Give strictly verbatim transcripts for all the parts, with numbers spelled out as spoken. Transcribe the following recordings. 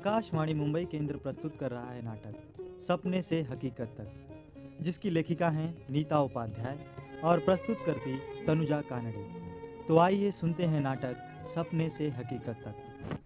आकाशवाणी मुंबई केंद्र प्रस्तुत कर रहा है नाटक सपने से हकीकत तक, जिसकी लेखिका हैं नीता उपाध्याय और प्रस्तुत करती तनुजा कानड़े। तो आइए सुनते हैं नाटक सपने से हकीकत तक।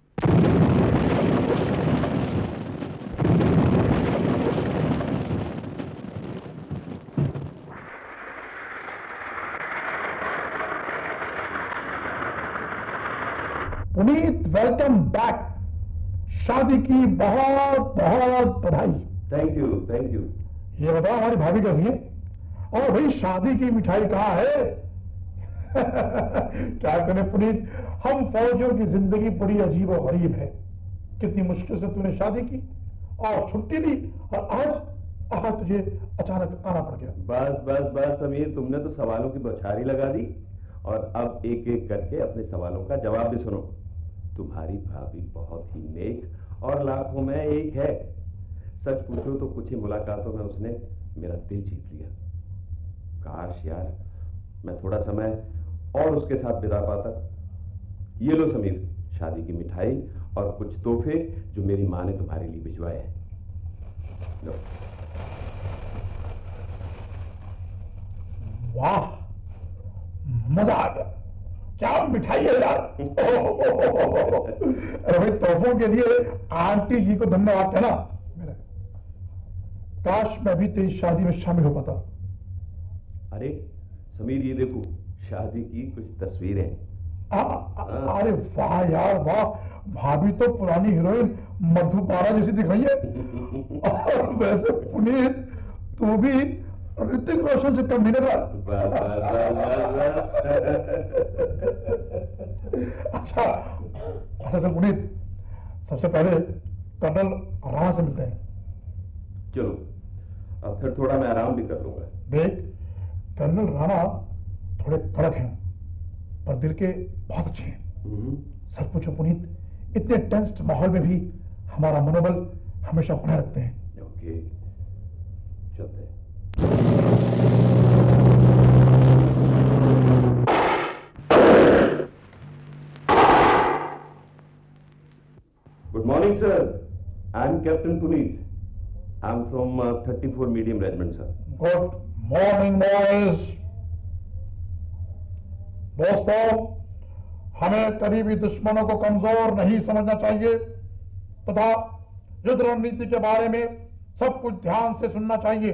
Puneet, welcome back. शादी की बहुत बहुत बधाई। Thank you thank you. ये बताओ हमारी भाभी कैसी है? और भाई शादी की मिठाई कहाँ है? क्या करें पुनीत, हम फौजियों की जिंदगी बड़ी अजीब और गरीब है। कितनी मुश्किल से तूने शादी की और छुट्टी ली, और आज आज तुझे अचानक आना पड़ गया। बस बस बस समीर, तुमने तो सवालों की बौछारी लगा दी, और अब एक एक करके अपने सवालों का जवाब भी सुनो। तुम्हारी भाभी बहुत ही नेक और लाखों में एक है। सच पूछो तो कुछ ही मुलाकातों में उसने मेरा दिल जीत लिया। काश यार मैं थोड़ा समय और उसके साथ बिता पाता। ये लो समीर, शादी की मिठाई और कुछ तोहफे जो मेरी माँ ने तुम्हारे लिए भिजवाए हैं। लो। वाह, मजा आ गया। क्या मिठाई है यार। अरे भाई, तोहफों के लिए आंटी जी को धन्यवाद कहना मेरा। काश मैं भी तेरी शादी में शामिल हो पाता। अरे समीर, ये देखो शादी की कुछ तस्वीरें। अरे वाह यार वाह, भाभी तो पुरानी हीरोइन मधुबाला जैसी दिख रही है। और वैसे पुनीत, तू भी ऋतिक रोशन से कम नहीं लगा। अच्छा अच्छा चल पुनीत, सबसे पहले कर्नल राणा से मिलते हैं। चलो, अब फिर थोड़ा मैं आराम भी कर लूंगा। देख, कर्नल राणा थोड़े कड़क हैं पर दिल के बहुत अच्छे हैं। सच पूछो पुनीत, इतने टेंस्ड माहौल में भी हमारा मनोबल हमेशा बनाए रखते हैं। ओके, चलते हैं। Good morning, sir. I'm Captain Puneet. I'm from uh, thirty-four Medium Regiment, sir. Good morning, boys. दोस्तों, हमें कभी भी दुश्मनों को कमजोर नहीं समझना चाहिए तथा युद्ध रणनीति के बारे में सब कुछ ध्यान से सुनना चाहिए।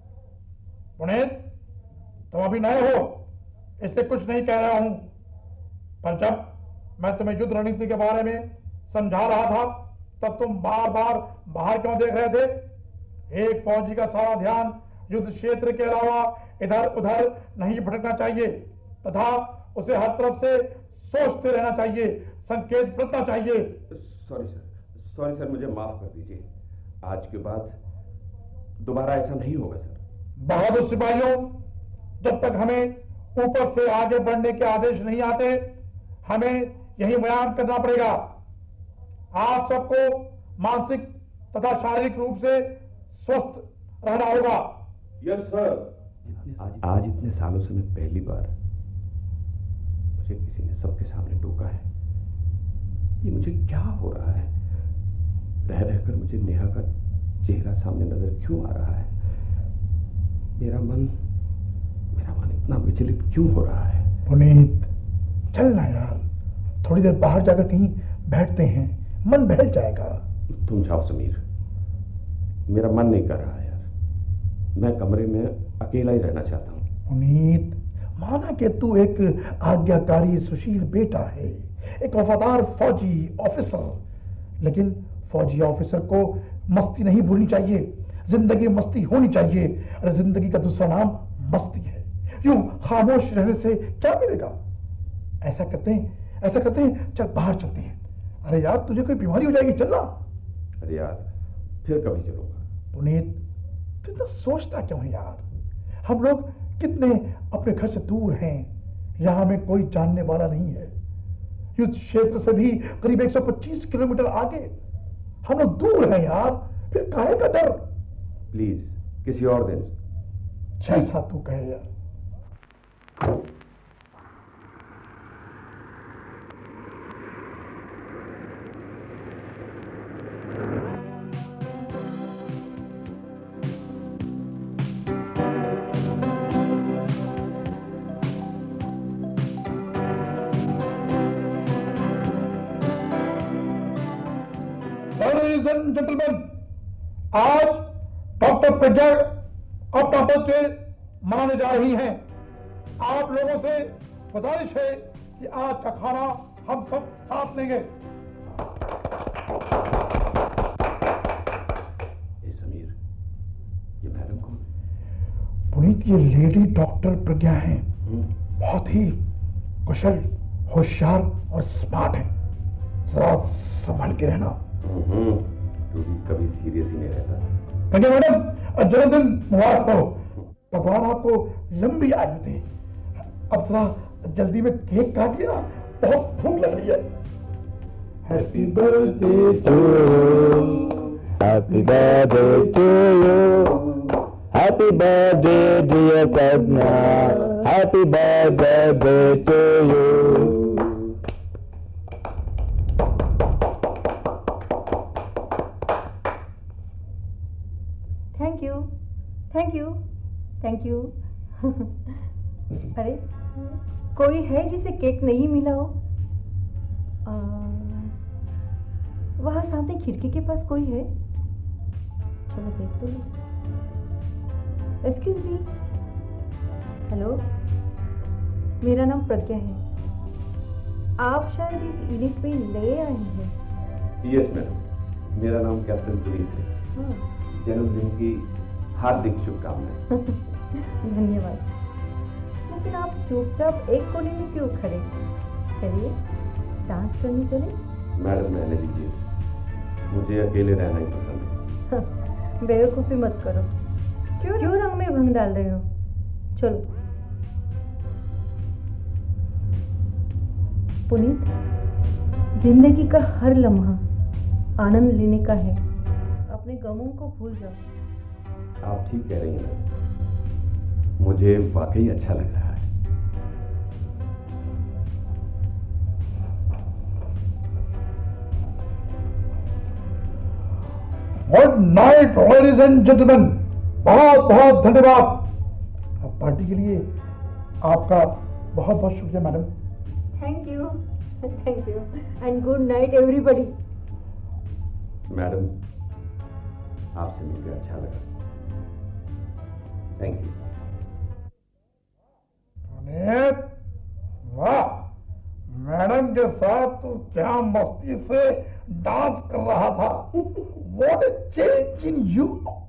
पुनीत, तुम अभी नए हो इसलिए कुछ नहीं कह रहा हूं, पर जब मैं तुम्हें युद्ध रणनीति के बारे में समझा रहा था तब तुम बार बार बाहर क्यों देख रहे थे? एक फौजी का सारा ध्यान युद्ध क्षेत्र के अलावा इधर उधर नहीं भटकना चाहिए तथा उसे हर तरफ से सोचते रहना चाहिए, संकेत बरतना चाहिए। सॉरी सर, सॉरी सर, मुझे माफ कर दीजिए। आज के बाद दोबारा ऐसा नहीं होगा सर। बहादुर सिपाहियों, जब तक हमें ऊपर से आगे बढ़ने के आदेश नहीं आते हमें यही बयान करना पड़ेगा। आप सबको मानसिक तथा शारीरिक रूप से स्वस्थ रहना होगा। Yes sir. आज, आज इतने सालों से मैं पहली बार मुझे किसी ने सबके सामने टोका है। ये मुझे क्या हो रहा है? रह रहकर मुझे नेहा का चेहरा सामने नजर क्यों आ रहा है? मेरा मन मेरा मन इतना विचलित क्यों हो रहा है? पुनीत, चलना यार, थोड़ी देर बाहर जाकर कहीं बैठते हैं, मन बहल जाएगा। तुम जाओ समीर, मेरा मन नहीं कर रहा यार। मैं कमरे में अकेला ही रहना चाहता हूँ। पुनीत, माना कि तू एक आज्ञाकारी सुशील बेटा है, एक वफादार फौजी ऑफिसर, लेकिन फौजी ऑफिसर को मस्ती नहीं भूलनी चाहिए। जिंदगी मस्ती होनी चाहिए। अरे जिंदगी का दूसरा नाम मस्ती है। यूं खामोश रहने से क्या मिलेगा? ऐसा करते हैं ऐसा करते हैं चल बाहर चलते हैं। अरे यार, तुझे कोई बीमारी हो जाएगी, चलना। अरे यार, फिर कभी चलूंगा। पुनीत, तू इतना सोचता क्यों है यार? हम लोग कितने अपने घर से दूर हैं, यहां में कोई जानने वाला नहीं है। युद्ध क्षेत्र से भी करीब एक सौ पच्चीस किलोमीटर आगे हम लोग दूर हैं यार, फिर काहे का डर? प्लीज किसी और दिन। जैसा तू कहे यार। लेडीज एंड जेंटलमैन, आज डॉक्टर प्रज्ञा अपना बच्चे मनाने जा रही हैं। आप लोगों से गुजारिश है कि आज का खाना हम सब साथ लेंगे। ए समीर, ये मैडम कौन? पुनीत, ये लेडी डॉक्टर प्रज्ञा हैं। बहुत ही कुशल, होशियार और स्मार्ट है। जरा संभाल के रहना। तू भी कभी सीरियस ही नहीं रहता। प्रज्ञा मैडम, जन्मदिन मुबारक हो। भगवान आपको लंबी आयु दे। अब जरा जल्दी में केक काटिए ना, बहुत भूख लग रही है। Happy birthday to you, happy birthday to you, happy birthday dear Pragya, happy birthday to you. Thank you, thank you, thank you. अरे, कोई है जिसे केक नहीं मिला हो? आ, वहाँ सामने खिड़की के पास कोई है? चलो देख तो लो। Excuse me. हेलो, मेरा नाम प्रज्ञा है। आप शायद इस यूनिट में नए आए हैं। यस मैडम, मेरा नाम कैप्टन पुनीत है। हाँ। जन्मदिन की हार्दिक शुभकामनाएं। धन्यवाद। लेकिन आप चुपचाप एक कोने में क्यों खड़े? चलिए डांस करने चले। मैडम रहने दीजिए, मुझे अकेले रहना ही पसंद है। बेवकूफी मत करो। क्यों क्यों रंग में भंग डाल रहे हो? चलो। पुनीत, जिंदगी का हर लम्हा आनंद लेने का है। अपने गमों को भूल जाओ। आप ठीक कह रही हैं मैडम, मुझे वाकई अच्छा लग रहा है। Good night ladies and gentleman, बहुत बहुत धन्यवाद। पार्टी के लिए आपका बहुत बहुत शुक्रिया madam. Thank you, thank you and good night everybody. Madam, आपसे मिलकर अच्छा लगा। Thank you. पुनीत, वाह, मैडम के साथ तू क्या मस्ती से डांस कर रहा था। What a change in you.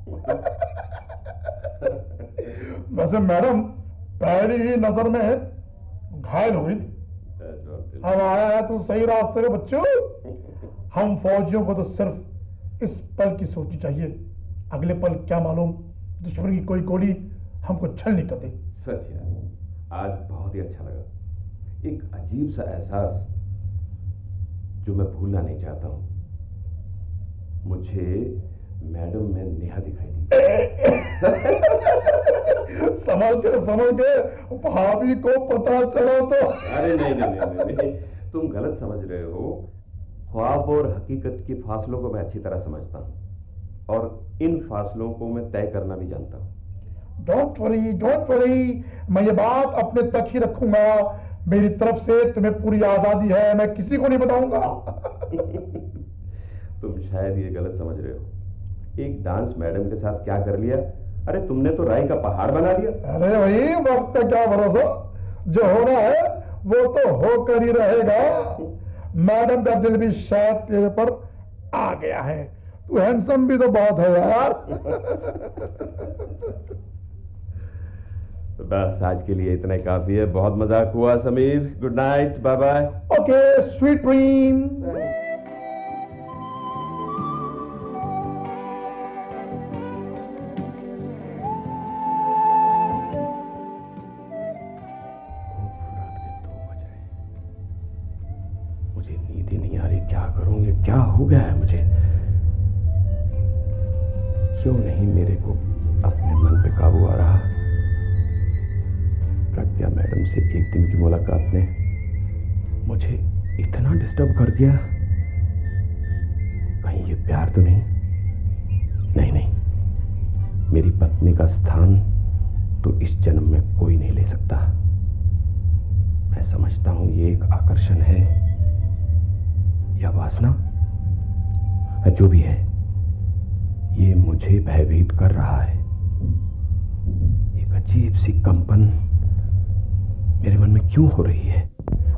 वैसे मैडम पहली ही नजर में घायल हुई थी। अब आया है तू सही रास्ते पे बच्चों। हम फौजियों को तो सिर्फ इस पल की सोचनी चाहिए, अगले पल क्या मालूम दुश्मन की कोई गोली हमको छल नहीं कर दे। सच यार, आज बहुत ही अच्छा लगा। एक अजीब सा एहसास जो मैं भूलना नहीं चाहता हूँ। मुझे मैडम में नेहा दिखाई दी। समझ के समझ के भाभी को पता चला तो। अरे नहीं नहीं नहीं, नहीं, नहीं, तुम गलत समझ रहे हो। ख्वाब और हकीकत के फासलों को मैं अच्छी तरह समझता हूँ और इन फासलों को मैं तय करना भी जानता हूँ। डोंट वरी, डोंट वरी, मैं ये बात अपने तक ही रखूंगा। मेरी तरफ से तुम्हें पूरी आजादी है, मैं किसी को नहीं बताऊंगा। तुम शायद ये गलत समझ रहे हो। एक डांस मैडम के साथ क्या कर लिया? अरे तुमने तो राई का पहाड़ बना दिया। अरे भाई, वक्त का क्या भरोसा, जो होना है वो तो होकर ही रहेगा। मैडम का दिल भी शायद तेरे पर आ गया है। तू हैंडसम भी तो बहुत है यार। तो बस आज के लिए इतना ही काफी है। बहुत मजाक हुआ Sameer. Good night, bye bye. Okay, sweet dream. मुझे नींद ही नहीं आ रही, क्या करूं? ये क्या हो गया है मुझे? क्यों नहीं मेरे को अपने मन पे काबू आ रहा? प्रज्ञा मैडम से एक दिन की मुलाकात ने मुझे इतना डिस्टर्ब कर दिया। कहीं ये प्यार तो नहीं? नहीं नहीं, मेरी पत्नी का स्थान तो इस जन्म में कोई नहीं ले सकता। मैं समझता हूं ये एक आकर्षण है या वासना। जो भी है, ये मुझे भयभीत कर रहा है। एक अजीब सी कंपन मेरे मन में क्यों हो रही है?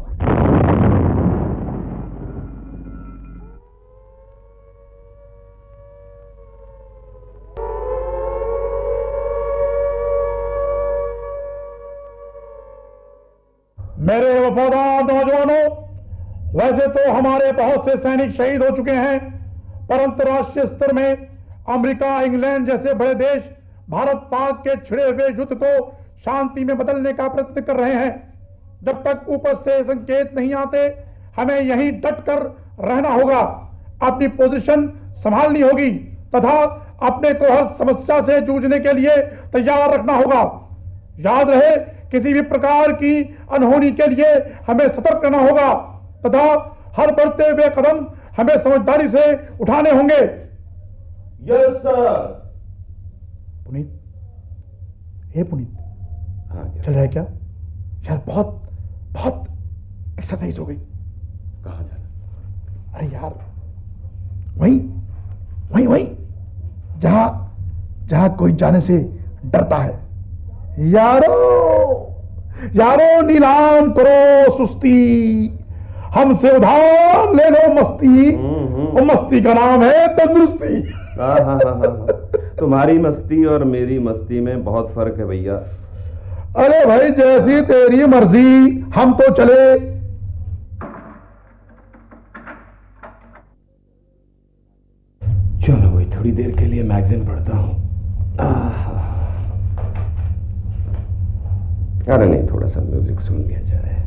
मेरे वफादार नौजवानों, वैसे तो हमारे बहुत से सैनिक शहीद हो चुके हैं, पर अंतर्राष्ट्रीय स्तर में अमेरिका, इंग्लैंड जैसे बड़े देश भारत पाक के छिड़े हुए युद्ध को शांति में बदलने का प्रयत्न कर रहे हैं। जब तक ऊपर से संकेत नहीं आते, हमें यहीं डट कर रहना होगा, अपनी पोजीशन संभालनी होगी तथा अपने को हर समस्या से जूझने के लिए तैयार रखना होगा। याद रहे, किसी भी प्रकार की अनहोनी के लिए हमें सतर्क रहना होगा तथा हर बढ़ते हुए कदम हमें समझदारी से उठाने होंगे। Yes sir. Puneet, hey Puneet, हाँ चल रहा है क्या? यार बहुत बहुत एक्सरसाइज हो गई। कहाँ जाना? अरे यार, वहीं वहीं वहीं जहां जहां कोई जाने से डरता है। यारो यारो नीलाम करो सुस्ती, हमसे उधार ले लो मस्ती, और मस्ती का नाम है तंदुरुस्ती। हाँ हाँ हाँ हाँ, तुम्हारी मस्ती और मेरी मस्ती में बहुत फर्क है भैया। अरे भाई, जैसी तेरी मर्जी, हम तो चले। चलो भाई, थोड़ी देर के लिए मैगजीन पढ़ता हूँ। अरे नहीं, थोड़ा सा म्यूजिक सुन लिया जाए।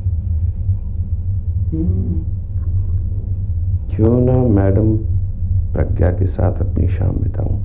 क्यों ना मैडम प्रज्ञा के साथ अपनी शाम बिताऊं।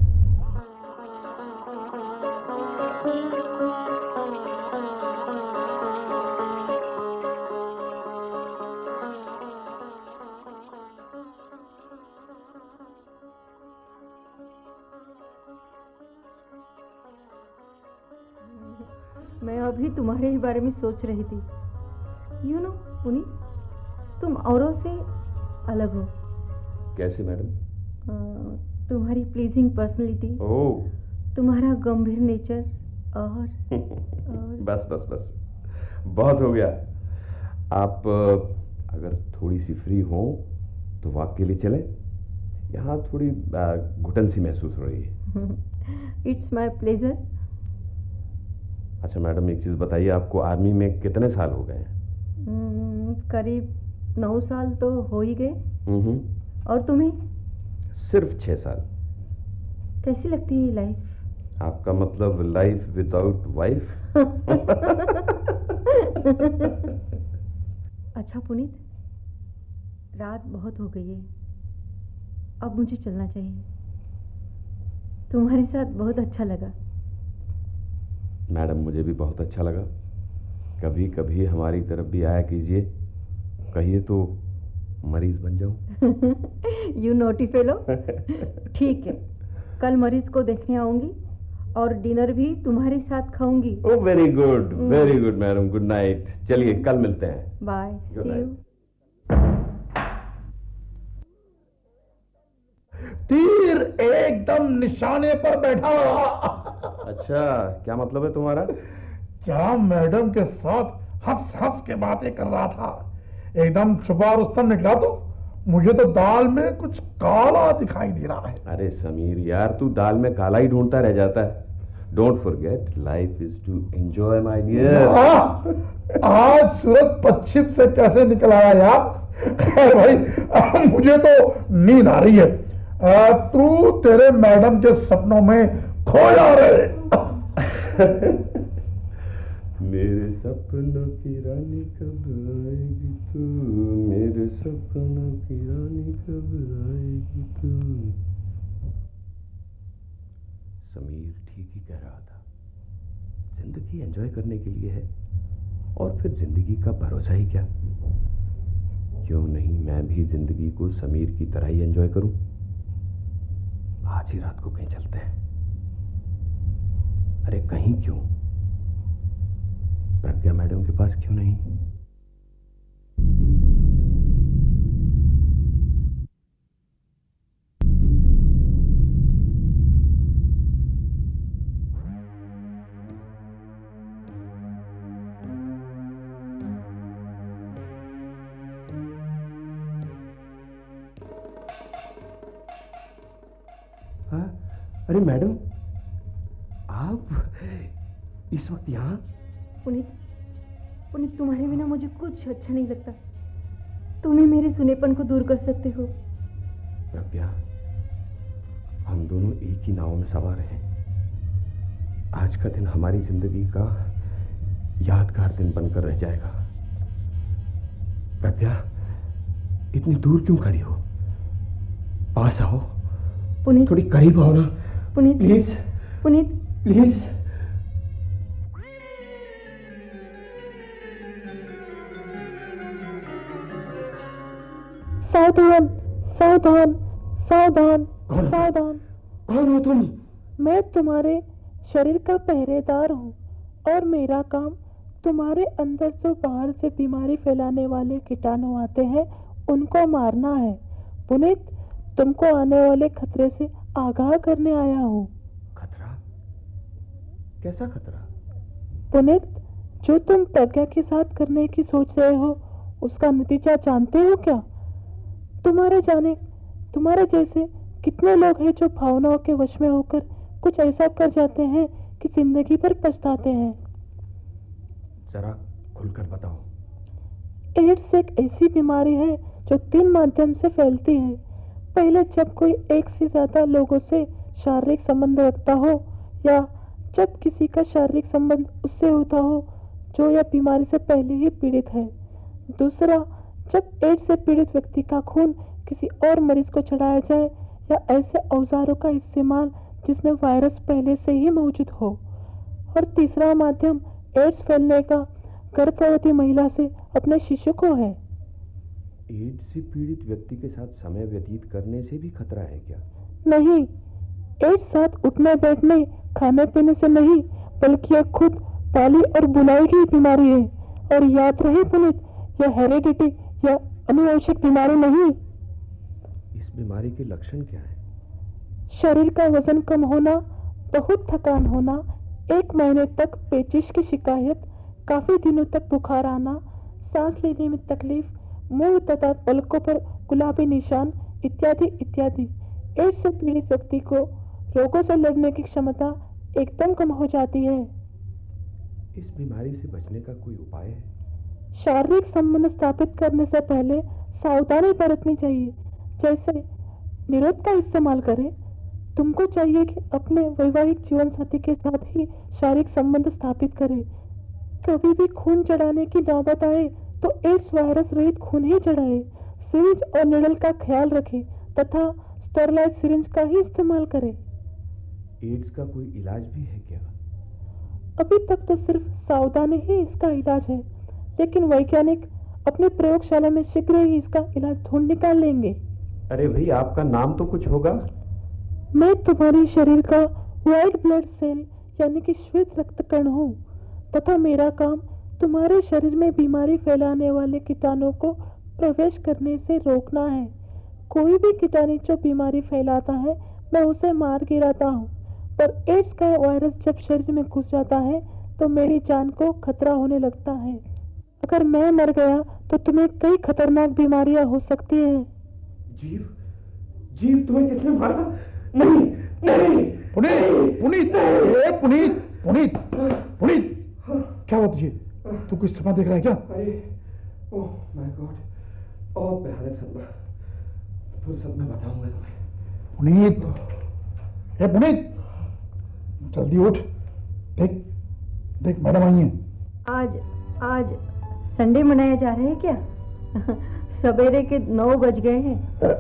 मैं अभी तुम्हारे ही बारे में सोच रही थी। यू नो पुनीत, तुम औरों से अलग हो। कैसे मैडम? तुम्हारी प्लीजिंग पर्सनैलिटी, ओह, तुम्हारा गंभीर नेचर और, और बस बस बस बहुत हो गया। आप अगर थोड़ी सी फ्री हो तो वॉक के लिए चलें। यहाँ थोड़ी घुटन सी महसूस हो रही है। It's my pleasure. अच्छा मैडम, एक चीज़ बताइए, आपको आर्मी में कितने साल हो गए हैं? करीब नौ साल तो हो ही गए। और तुम्हें? सिर्फ छह साल। कैसी लगती है लाइफ? आपका मतलब लाइफ विदाउट वाइफ? अच्छा पुनीत, रात बहुत हो गई है, अब मुझे चलना चाहिए। तुम्हारे साथ बहुत अच्छा लगा। मैडम, मुझे भी बहुत अच्छा लगा। कभी कभी हमारी तरफ भी आया कीजिए, कहिए तो मरीज बन जाऊं। You naughty fellow. ठीक है, कल मरीज को देखने आऊंगी और डिनर भी तुम्हारे साथ खाऊंगी। Oh very good, very good madam, good night. चलिए कल मिलते हैं। Bye, see you. तीर एकदम निशाने पर बैठा। अच्छा, क्या मतलब है तुम्हारा? क्या मैडम के साथ हंस हंस के बातें कर रहा था, एकदम छुपा रुस्तम निकला तो मुझे तो दाल में कुछ काला दिखाई दे रहा है। अरे समीर यार, तू दाल में काला ही ढूंढता रह जाता है। Don't forget, life is to enjoy my dear. आज सूरज पश्चिम से कैसे निकल आया यार। खैर भाई, मुझे तो नींद आ रही है। तू तेरे मैडम के सपनों में खोया रहे। मेरे सपनों की रानी कब आएगी तू, मेरे सपनों की रानी कब आएगी तू। समीर ठीक ही कह रहा था, जिंदगी एंजॉय करने के लिए है, और फिर जिंदगी का भरोसा ही क्या। क्यों नहीं मैं भी जिंदगी को समीर की तरह ही एंजॉय करूं। आज ही रात को कहीं चलते हैं। अरे कहीं क्यों, प्रज्ञा मैडम के पास क्यों नहीं? अरे मैडम, आप इस वक्त यहाँ? पुनीत, पुनीत तुम्हारे बिना मुझे कुछ अच्छा नहीं लगता। तुम ही मेरे सुनेपन को दूर कर सकते हो। प्रज्ञा, हम दोनों एक ही नाव में सवार हैं। आज का दिन हमारी जिंदगी का यादगार दिन बनकर रह जाएगा। प्रज्ञा, इतनी दूर क्यों खड़ी हो? पास आओ। पुनीत, थोड़ी करीब आओ ना। Puneet please, Puneet please. सावधान, सावधान, सावधान, कौन? सावधान। कौन हो तुम? मैं तुम्हारे शरीर का पहरेदार हूँ और मेरा काम तुम्हारे अंदर जो बाहर से बीमारी फैलाने वाले कीटाणु आते हैं उनको मारना है। पुनीत, तुमको आने वाले खतरे से आगाह करने आया हूँ। खतरा? कैसा खतरा? पुनीत, जो तुम प्रज्ञा के साथ करने की सोच रहे हो उसका नतीजा जानते हो क्या? तुम्हारे जाने तुम्हारे जैसे कितने लोग हैं जो भावनाओं के वश में होकर कुछ ऐसा कर जाते हैं कि जिंदगी भर पछताते हैं। जरा खुलकर बताओ। एड्स एक ऐसी बीमारी है जो तीन माध्यम से फैलती है। पहले जब कोई एक से ज्यादा लोगों से शारीरिक संबंध रखता हो या जब किसी का शारीरिक संबंध उससे होता हो जो यह बीमारी से पहले ही पीड़ित है। दूसरा, जब एड्स से पीड़ित व्यक्ति का खून किसी और मरीज को चढ़ाया जाए या ऐसे औजारों का इस्तेमाल जिसमें वायरस पहले से ही मौजूद हो। और तीसरा माध्यम एड्स फैलने का गर्भवती महिला से अपने शिशु को है। एड्स से पीड़ित व्यक्ति के साथ समय व्यतीत करने से भी खतरा है क्या? नहीं, एड्स साथ उठने बैठने खाने पीने से नहीं बल्कि यह खुद पाली और बुलाई गई बीमारी है। और याद रहे पुनीत, यह हेरिडिटी या अनुवंशिक बीमारी नहीं। इस बीमारी के लक्षण क्या है? शरीर का वजन कम होना, बहुत थकान होना, एक महीने तक पेचिश की शिकायत, काफी दिनों तक बुखार आना, सांस लेने में तकलीफ, मुंह तथा पलकों पर गुलाबी निशान इत्यादि इत्यादि। एड्स से पीड़ित व्यक्ति को रोगों से लड़ने की क्षमता एकदम कम हो जाती है। इस बीमारी से बचने का कोई उपाय है? शारीरिक संबंध स्थापित करने से पहले सावधानी बरतनी चाहिए। जैसे निरोध का इस्तेमाल करें। तुमको चाहिए कि अपने वैवाहिक जीवन साथी के साथ ही शारीरिक संबंध स्थापित करें। कभी भी खून चढ़ाने की नौबत आए तो एड्स वायरस रहित खून ही चढ़ाए। सिरिंज और निडल का ख्याल रखें तथा स्टरलाइज सिरिंज का ही इस्तेमाल करें। एड्स का कोई इलाज भी है क्या? अभी तक तो सिर्फ सावधानी ही इसका इलाज है, लेकिन वैज्ञानिक अपनी प्रयोगशाला में शीघ्र ही इसका इलाज ढूंढ निकाल लेंगे। अरे भाई, आपका नाम तो कुछ होगा? मैं तुम्हारे शरीर का व्हाइट ब्लड सेल यानी कि श्वेत रक्त कण हूँ तथा मेरा काम तुम्हारे शरीर में बीमारी फैलाने वाले कीटाणु को प्रवेश करने से रोकना है। कोई भी कीटाणु जो बीमारी फैलाता है मैं उसे मार गिराता हूँ, पर एड्स का वायरस जब शरीर में घुस जाता है तो मेरी जान को खतरा होने लगता है। अगर मैं मर गया तो तुम्हें कई खतरनाक बीमारियां हो सकती हैं। जीव, जीव तुम्हें किसने मारा? नहीं, नहीं। पुनीत, पुनीत, ए पुनीत, पुनीत, पुनीत, क्या हुआ तुझे? तू कुछ सपना देख रहा है क्या? अरे, ओह माय गॉड, बहुत भयानक सपना। फुर्सत में बताऊंगा तुम्हें। पुनीत, ए पुनीत, जल्दी उठ। देख, देख मैडम आई हैं। आज आज संडे मनाया जा रहा है क्या? सवेरे के नौ बज गए हैं।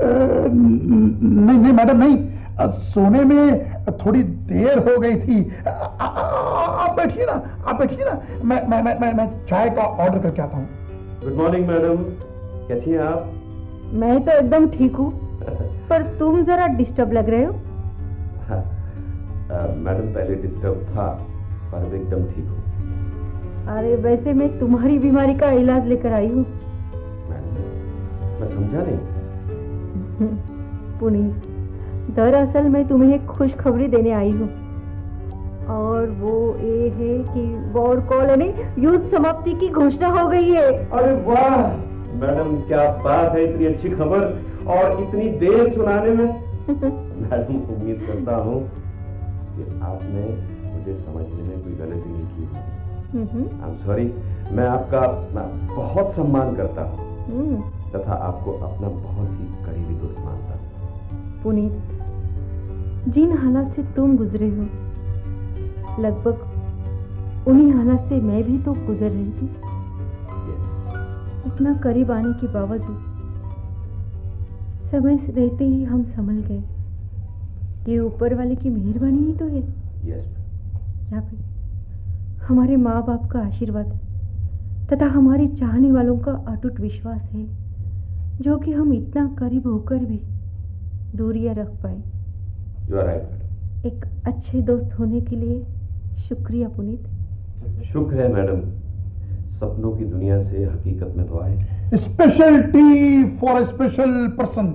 नहीं नहीं मैडम नहीं, अ, सोने में थोड़ी देर हो गई थी। अ, अ, आप बैठिए ना, आप बैठिए ना, मैं मैं मैं मैं मैं चाय का ऑर्डर करके आता हूँ। गुड मॉर्निंग मैडम, कैसी हैं आप? मैं तो एकदम ठीक हूँ, पर तुम जरा डिस्टर्ब लग रहे हो। हाँ, मैडम पहले डिस्टर्ब था पर अब एकदम ठीक हूँ। अरे वैसे मैं तुम्हारी बीमारी का इलाज लेकर आई हूँ। मैं समझा नहीं। पुनीत, दरअसल मैं तुम्हें एक खुशखबरी देने आई हूँ, और वो ये है कि वॉर कॉलोनी युद्ध समाप्ति की घोषणा हो गई है। अरे वाह मैडम, क्या बात है, इतनी अच्छी खबर और इतनी देर सुनाने में। मैडम, उम्मीद करता हूँ कि आपने मुझे समझने में कोई गलती नहीं की हम्म आई एम सॉरी। मैं आपका मैं बहुत सम्मान करता हूँ हम्म। तथा आपको अपना बहुत ही करीबी दोस्त मानता हूँ। पुनीत, जिन हालात से तुम गुजरे हो, लगभग उन्हीं हालात से मैं भी तो गुजर रही थी। Yes. इतना करीब आने के बावजूद समय रहते ही हम संभल गए। ये ऊपर वाले की मेहरबानी ही तो है। Yes. या फिर हमारे माँ बाप का आशीर्वाद तथा हमारे चाहने वालों का अटूट विश्वास है, जो कि हम इतना करीब होकर भी दूरियां रख पाए। You are right, madam. एक अच्छे दोस्त होने के लिए शुक्रिया पुनीत। शुक्र है मैडम, सपनों की दुनिया से हकीकत में तो आए। Special tea for special person.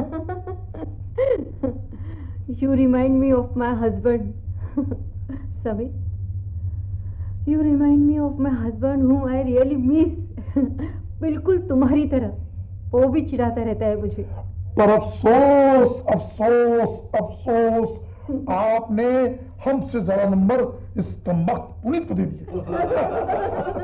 You remind me of my husband, Samir. You remind me of my husband whom I really miss. बिल्कुल तुम्हारी तरह, वो भी चिढ़ाता रहता है मुझे। पर अफसोस अफसोस अफसोस, आपने हमसे ज्यादा नंबर इस कमबख्त पुनीत को दे दिए।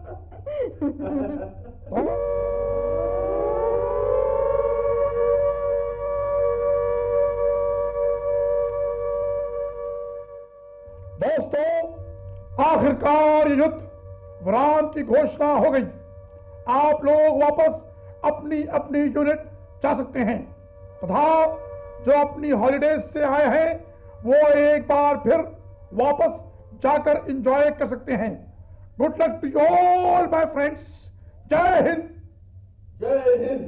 दोस्तों, आखिरकार ये युद्ध विराम की घोषणा हो गई। आप लोग वापस अपनी अपनी यूनिट जा सकते हैं तथा जो अपनी हॉलिडेज से आए हैं वो एक बार फिर वापस जाकर एंजॉय कर सकते हैं। Good luck to all my friends. जय हिंद। जय हिंद।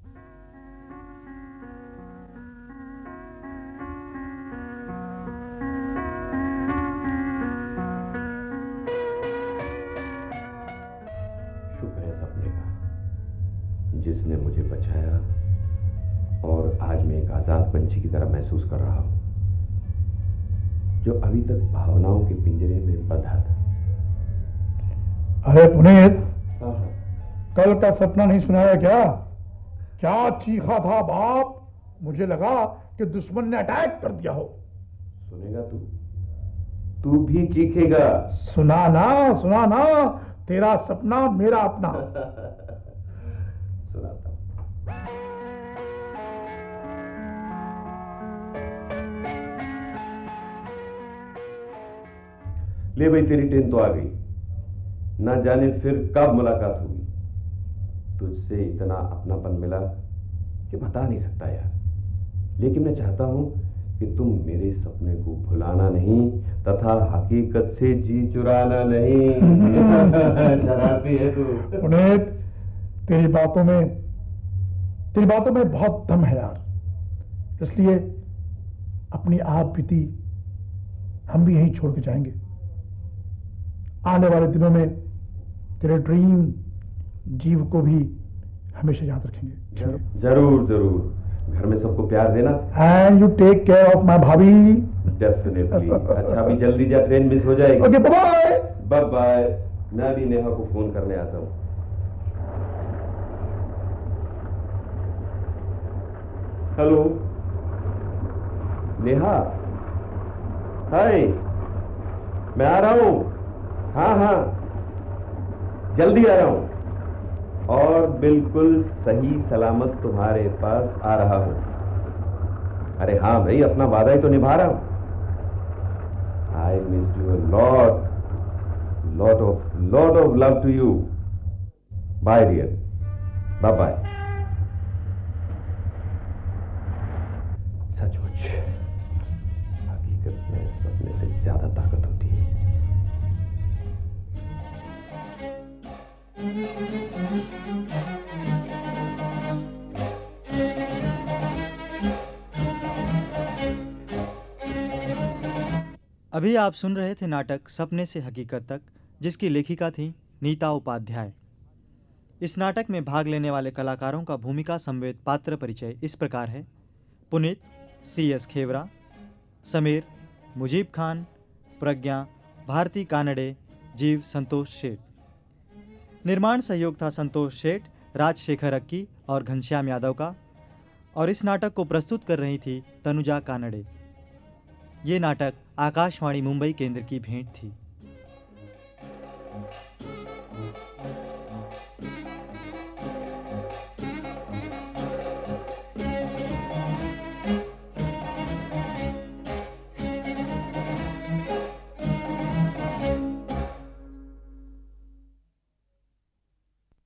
शुक्र है सपने का, जिसने मुझे बचाया और आज मैं एक आजाद पंछी की तरह महसूस कर रहा हूं, जो अभी तक भावनाओं के पिंजरे में बंधा था। अरे पुनीत, कल का सपना नहीं सुनाया क्या? क्या चीखा था बाप, मुझे लगा कि दुश्मन ने अटैक कर दिया हो। सुनेगा तू तू भी चीखेगा। सुना ना सुना ना, तेरा सपना मेरा अपना। सुनाता हूं। ले भाई, तेरी ट्रेन तो आ गई। ना जाने फिर कब मुलाकात होगी। तुझसे इतना अपनापन मिला कि बता नहीं सकता यार। लेकिन मैं चाहता हूं कि तुम मेरे सपने को भुलाना नहीं तथा हकीकत से जी चुराना नहीं। शरारती है तू। पुनीत, तेरी बातों में तेरी बातों में बहुत दम है यार, इसलिए अपनी आप बीती हम भी यहीं छोड़ के जाएंगे। आने वाले दिनों में तेरे ड्रीम जीव को भी हमेशा याद रखेंगे। जरूर जरूर। घर में सबको प्यार देना। And you take care of my भाभी। डेफिनेटली। अच्छा, अभी जल्दी जा, ट्रेन मिस हो जाएगी। Okay, bye bye. Bye bye. मैं भी नेहा को फोन करने आता हूँ। हेलो नेहा। हाय, मैं आ रहा हूँ। हाँ हाँ, जल्दी आ रहा हूँ और बिल्कुल सही सलामत तुम्हारे पास आ रहा हूँ। अरे हाँ भाई, अपना वादा ही तो निभा रहा हूँ। I miss you lot lot of lot of love to you. Bye dear, bye bye. सचमुच हकीकत में सपने से ज्यादा ताकत होती है। अभी आप सुन रहे थे नाटक सपने से हकीकत तक, जिसकी लेखिका थी नीता उपाध्याय। इस नाटक में भाग लेने वाले कलाकारों का भूमिका संवेद पात्र परिचय इस प्रकार है। Puneet C S Khevra, Sameer Mujeeb Khan, Pragya Bharati Kanade, Jeev Santosh Sheth. निर्माण सहयोग था संतोष शेठ, राजशेखर अक्की और घनश्याम यादव का, और इस नाटक को प्रस्तुत कर रही थी तनुजा कानड़े। ये नाटक आकाशवाणी मुंबई केंद्र की भेंट थी।